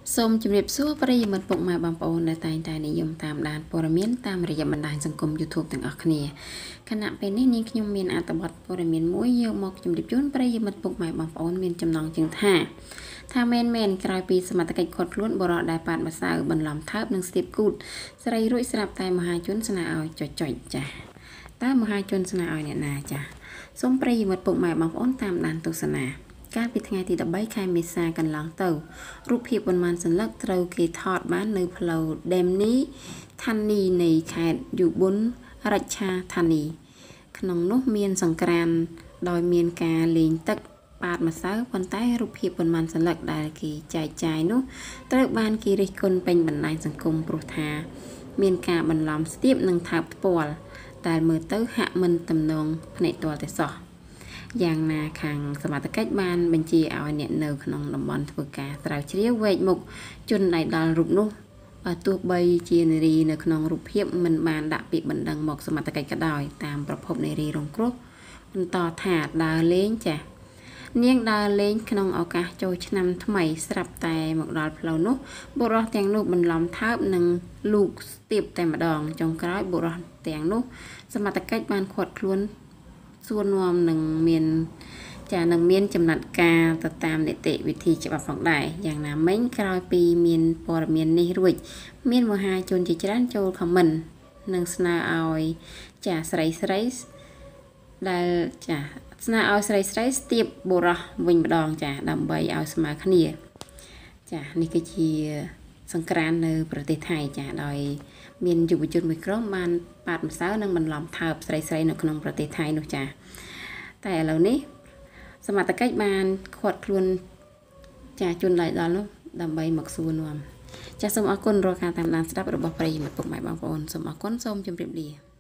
សូមជម្រាបសួរប្រិយមិត្តពុកម៉ែបងប្អូនដែលតែងតែនិយមតាមដានព័ត៌មានតាមរយៈបណ្ដាញសង្គម YouTube ទាំងអស់គ្នាខណៈពេលនេះនាងខ្ញុំមានអត្ថបទព័ត៌មានមួយយកមកជម្រាបជូនប្រិយមិត្តពុកម៉ែបងប្អូនមានចំណងជើងថាមែនក្រោយពីសមត្ថកិច្ចឃាត់ខ្លួនបរិសុទ្ធដែលប៉ាត់ម្សៅបន្លំថើបនិងស្ទាបគូតស្រីរួចស្រាប់តែមហាជនស្នើឲ្យចុចចាស់តើមហាជនស្នើឲ្យអ្នកណាចាស់សូមប្រិយមិត្តពុកម៉ែបងប្អូនតាមដានទស្សនាកាលពីថ្ងៃទី13ខែមេសាកន្លងទៅរូបភាពប៉ុន្មានសន្លឹកត្រូវគេថតបាននៅផ្លូវដេមនីឋានីនៃខេត្តយុប៊ុនរច្ឆាឋានីក្នុងនោះមានសង្ក្រានដោយមានការលេងទឹកប៉ាតម្សៅប៉ុន្តែរូបភាពប៉ុន្មានសន្លឹកដែលគេចែកចាយនោះត្រូវបានគេរិះគន់ពេញបណ្ដាញសង្គមព្រោះថាមានការបន្លំស្ទាបនិងថើបផ្ទាល់ដែលមើលទៅហាក់មិនទំនងភ្នែកទាល់តែសោះយ៉ាងណាខាងសមត្ថកិច្ចបានបញ្ជាឲ្យអ្នកនៅក្នុងតំបន់ធ្វើការស្រាវជ្រាវវែកមុខជនដៃដល់រូបនោះបើទោះបីជានារីនៅក្នុងរូបភាពមិនបានដាក់ពាក្យបណ្ដឹងមកសមត្ថកិច្ចក៏ដោយតាមប្រភពនារីរងគ្រោះបន្តថាដើរលេងចាស់នាងដើរលេងក្នុងឱកាសចូលឆ្នាំថ្មីស្រាប់តែមកដល់ផ្លូវនោះបុរសទាំងនោះបន្លំថើបនិងលូកស្ទាបតែម្ដងចុងក្រោយបុរសទាំងនោះសមត្ថកិច្ចបានឃាត់ខ្លួនសួរនាំនឹងមានចំណាត់ការទៅតាមនីតិវិធីច្បាប់ផងដែរយ៉ាងណាមិញក្រោយពីមានព័ត៌មាននេះរួចមានមហាជនជាច្រើនចូលខមមិននិងស្នើឲ្យស្រីដែលស្នើឲ្យស្រីស្ទាបបុរសវិញម្ដងដើម្បីឲ្យស្មើគ្នានេះគឺជាសង្ក្រាននៅប្រទេសថៃដោយមានយុវជនមួយក្រុមបានប៉ាតម្សៅនិងបន្លំថើបស្រីនៅក្នុងប្រទេសថៃនោះតែឥឡូវនេះសមត្ថកិច្ចបានឃាត់ខ្លួនជនដៃដល់នោះដើម្បីមកសួរនាំសូមអរគុណរាល់ការតាមដានស្ដាប់របស់ប្រិយមិត្តពុកម៉ែបងប្អូនសូមអរគុណសូមជម្រាបលា